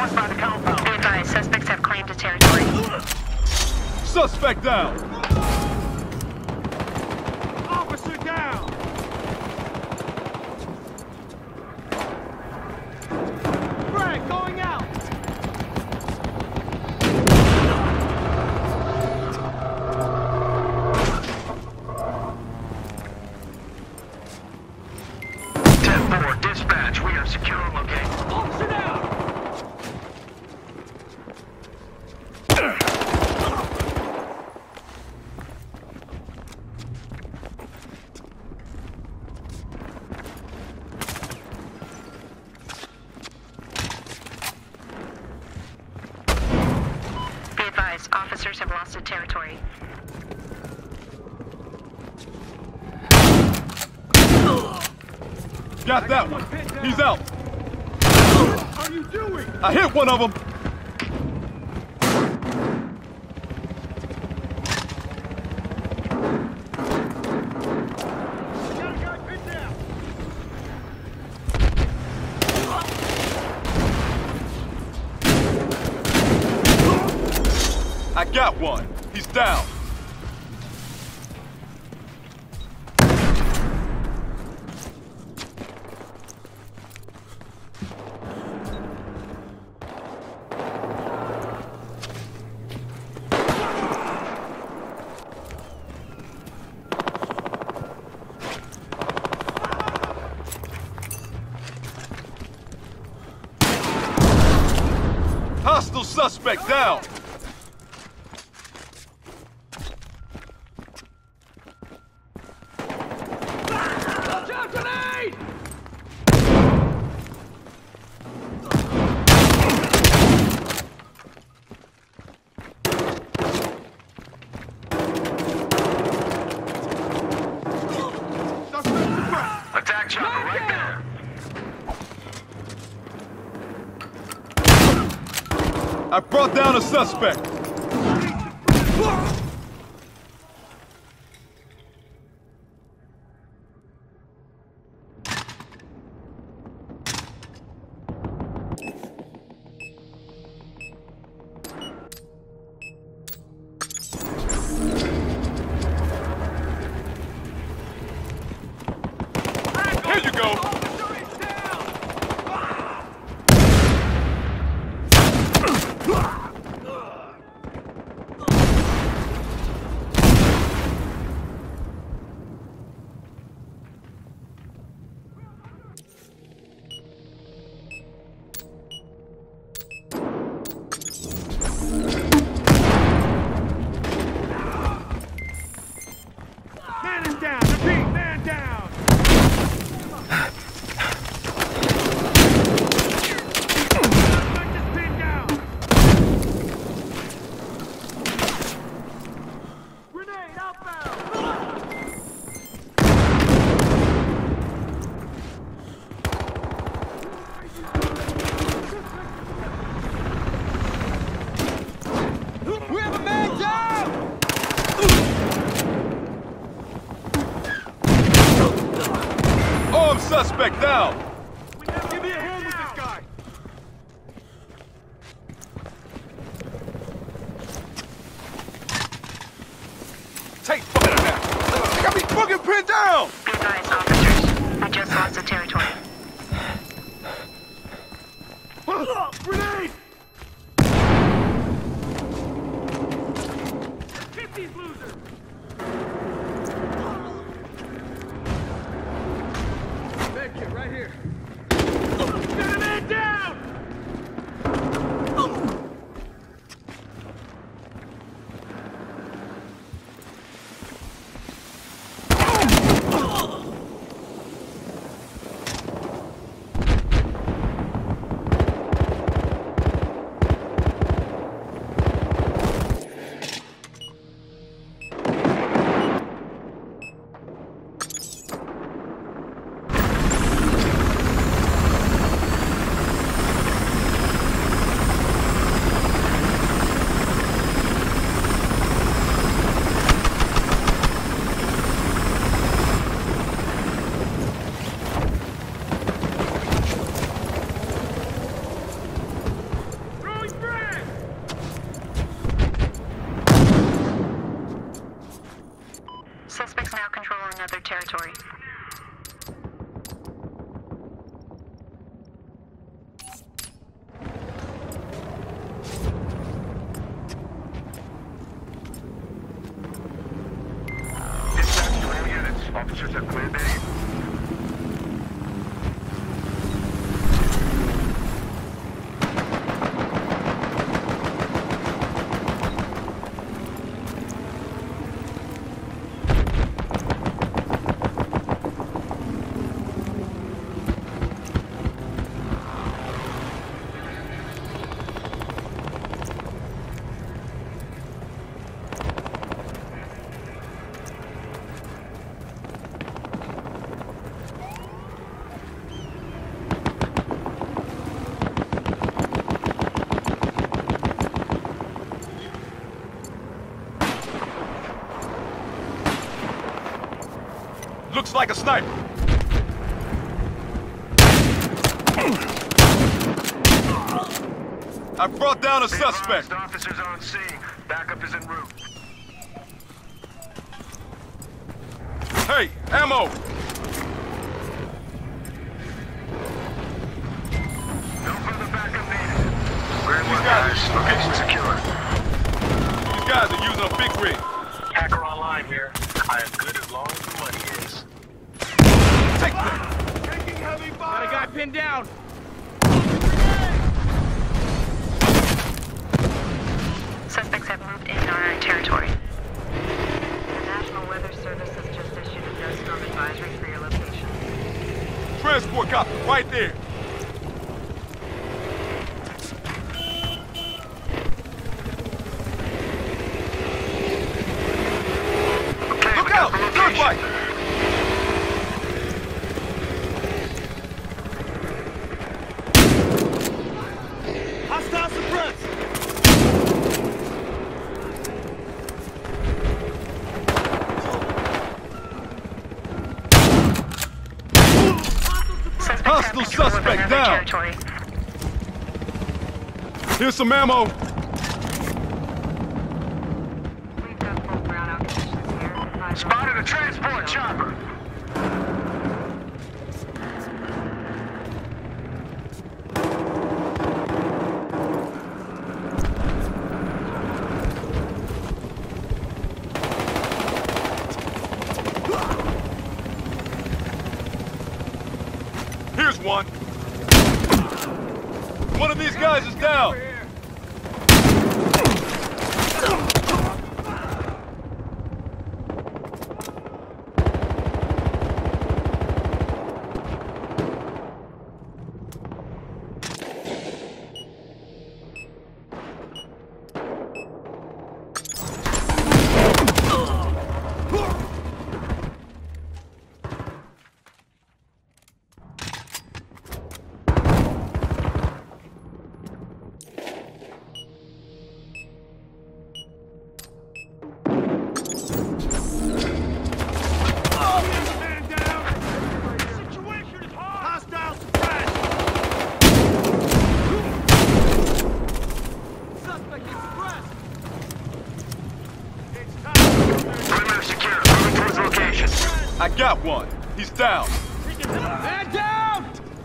Reinforced by the compound. Be advised, suspects have claimed a territory. Suspect down! Officer down! Frag going out! Dispatch, we are secure on location. Officer down! Be advised, officers have lost the territory. Got that one. He's out. What are you doing? I hit one of them. Got a guy pinned down! I got one. He's down. Hostile suspect down. Watch out, grenade! Suspect suppressed! Attack chopper right there. I brought down a suspect. Here you go. Officer is down! Man is down! Repeat, man down! Suspect is pinned down! Grenade outbound! We have a man down! Armed suspect down. Give me a hand with this guy! Take fire now. Got me fucking pinned down. Be advised, officers. We just lost the territory. Grenade! Get these losers! Med kit right here. Get a man down! Officers have cleared the area. Looks like a sniper. I brought down a suspect. Officers on scene. Backup is en route. Hey, ammo! No further backup needed. Very well, guys- guys. Location secure. These guys are using a big rig. Hacker online here. I am good as long as the money is. Take that! Taking heavy fire! Got a guy pinned down! Suspects have moved in our territory. The National Weather Service has just issued a dust storm advisory for your location. Transport copter right there. Okay, Look out! Gunfight! Hostile suppressed! Suspects Hostile have control of suspect another down. territory. Here's some ammo. We've got full brownout conditions here. Spotted a transport chopper. Here's one. One of these guys is down. Man down! Situation is hard! Hostile suppressed! Suspect is suppressed! It's time! Perimeter secure. Moving towards location. I got one. He's down. Man down!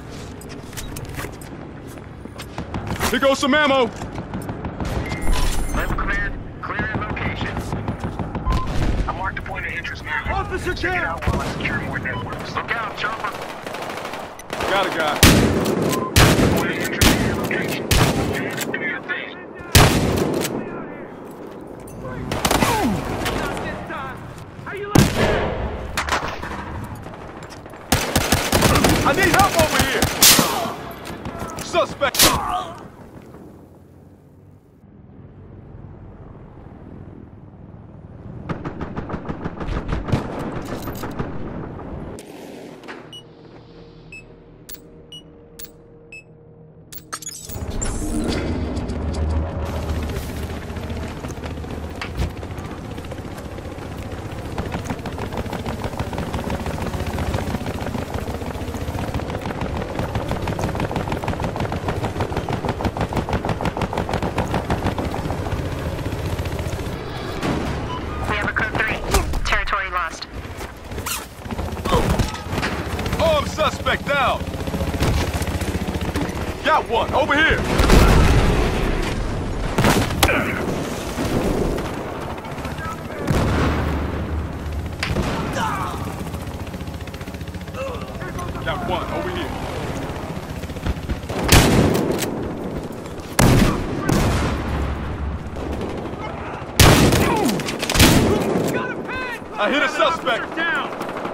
Here goes some ammo. Level command. Clear in location. I marked a point of interest now. Officer Check it down! out while I secure more networks. Look out, chopper. Got a guy. Point of interest in your location. And do your thing. Not this time! How you like that? I need help over here. Suspect. We have a code 3. Territory lost. Armed suspect down. Got one over here. Got one over here. Got a pin! I hit a suspect. Down!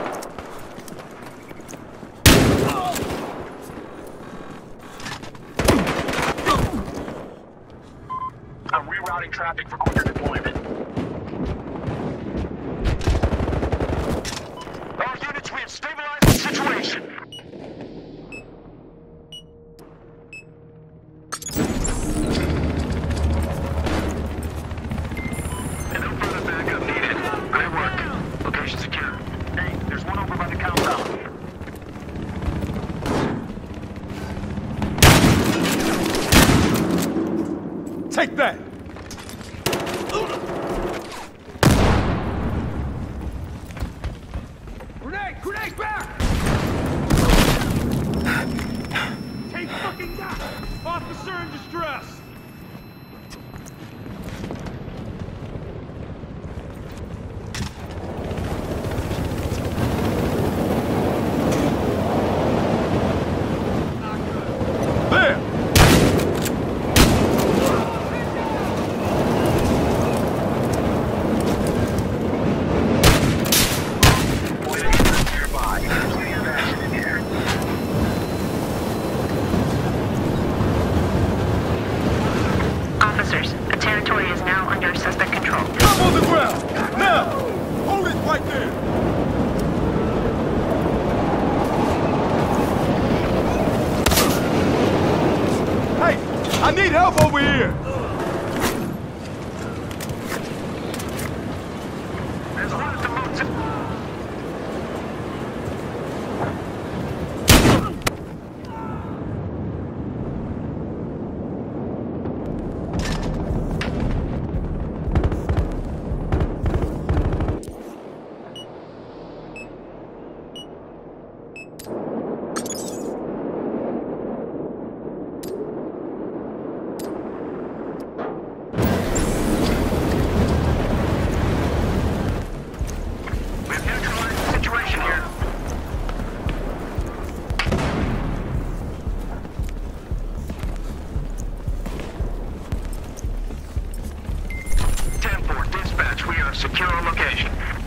I'm rerouting traffic for quicker deployment. All units, we have stabilized the situation. And no further backup needed. Great work. Location secure. Hey, there's one over by the compound. Take that! Grenade! Grenade back! Take fucking that! Officer in distress! There! Nearby. Plenty of action in here. Officers, the territory is now under suspect control. I'm on the ground! Now! Hold it right there! Hey! I need help over here! There's one at the motel. We've neutralized the situation here. Ten-4, dispatch, we are secure on location.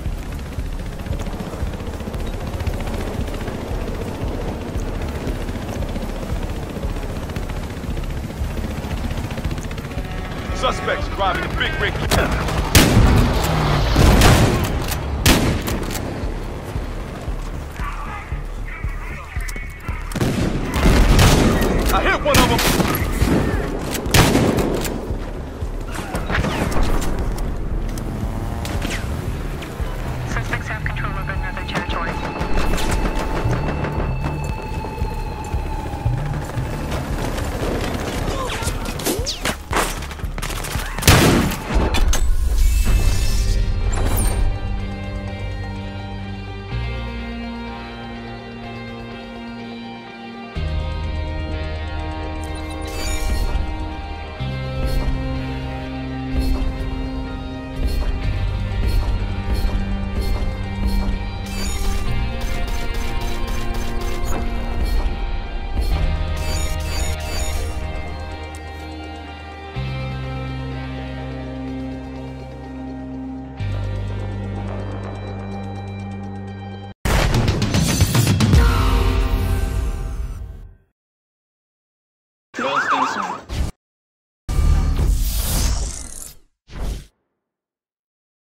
Suspects driving a big rig. I hit one of them!